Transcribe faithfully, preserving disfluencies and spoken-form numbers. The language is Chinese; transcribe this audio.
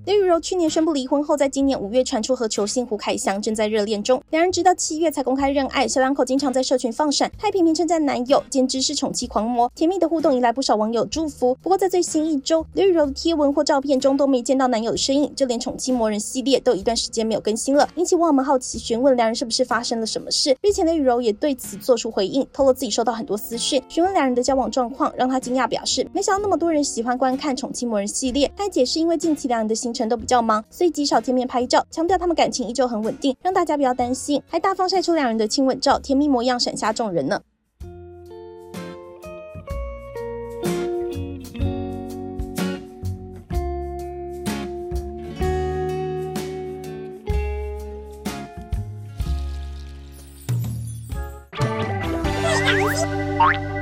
刘雨柔去年宣布离婚后，在今年五月传出和球星胡凯翔正在热恋中，两人直到七月才公开认爱。小两口经常在社群放闪，太频频称赞男友，简直是宠妻狂魔。甜蜜的互动引来不少网友祝福。不过在最新一周，刘雨柔的贴文或照片中都没见到男友的身影，就连宠妻魔人系列都有一段时间没有更新了，引起网友们好奇，询问两人是不是发生了什么事。日前刘雨柔也对此做出回应，透露自己收到很多私讯，询问两人的交往状况，让她惊讶表示，没想到那么多人喜欢观看宠妻魔人系列。她解释因为近期两人的行程都比较忙，所以极少见面拍照，强调他们感情依旧很稳定，让大家不要担心，还大方晒出两人的亲吻照，甜蜜模样闪瞎众人呢。 对，